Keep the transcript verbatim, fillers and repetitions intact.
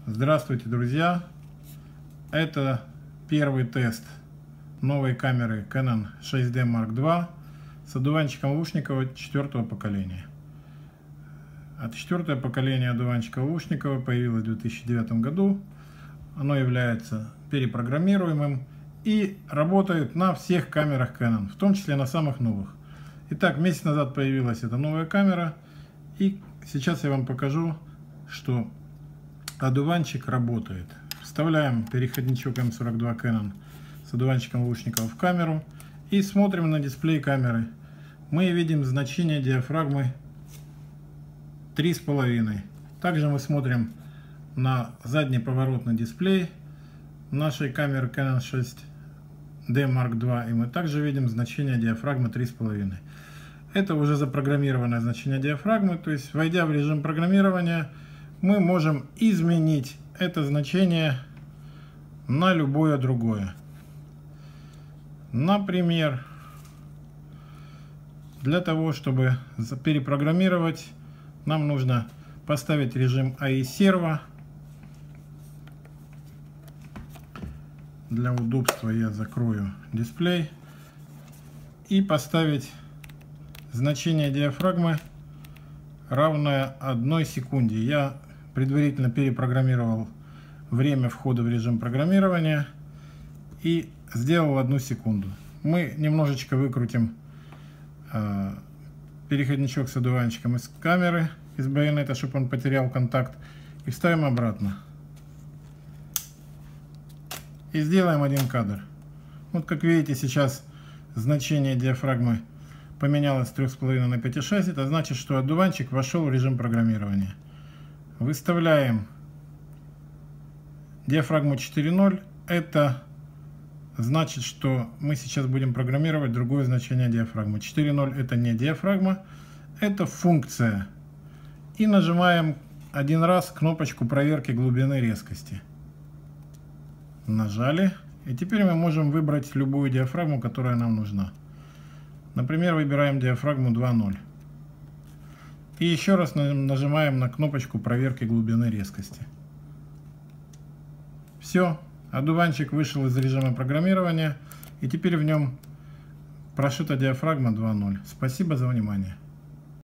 Здравствуйте, друзья! Это первый тест новой камеры Canon шесть дэ марк два с одуванчиком Лушникова четвертого поколения. А четвертое поколение одуванчика Лушникова появилось в две тысячи девятом году. Оно является перепрограммируемым и работает на всех камерах Canon, в том числе на самых новых. Итак, месяц назад появилась эта новая камера, и сейчас я вам покажу, что одуванчик работает. Вставляем переходничок эм сорок два Canon с одуванчиком Лушникова в камеру и смотрим на дисплей камеры. Мы видим значение диафрагмы три с половиной. Также мы смотрим на задний поворотный дисплей нашей камеры Canon шесть дэ марк два, и мы также видим значение диафрагмы три с половиной. Это уже запрограммированное значение диафрагмы, то есть, войдя в режим программирования, мы можем изменить это значение на любое другое. Например, для того, чтобы перепрограммировать, нам нужно поставить режим эй ай серво. Для удобства я закрою дисплей и поставить значение диафрагмы равное одной секунде. Я предварительно перепрограммировал время входа в режим программирования и сделал одну секунду. Мы немножечко выкрутим э, переходничок с одуванчиком из камеры, из байонета, чтобы он потерял контакт, и вставим обратно. И сделаем один кадр. Вот как видите, сейчас значение диафрагмы поменялось с трёх с половиной на пять и шесть. Это значит, что одуванчик вошел в режим программирования. Выставляем диафрагму четыре ноль. Это значит, что мы сейчас будем программировать другое значение диафрагмы. четыре ноль это не диафрагма, это функция. И нажимаем один раз кнопочку проверки глубины резкости. Нажали. И теперь мы можем выбрать любую диафрагму, которая нам нужна. Например, выбираем диафрагму два ноль. И еще раз нажимаем на кнопочку проверки глубины резкости. Все. Одуванчик вышел из режима программирования. И теперь в нем прошита диафрагма два ноль. Спасибо за внимание.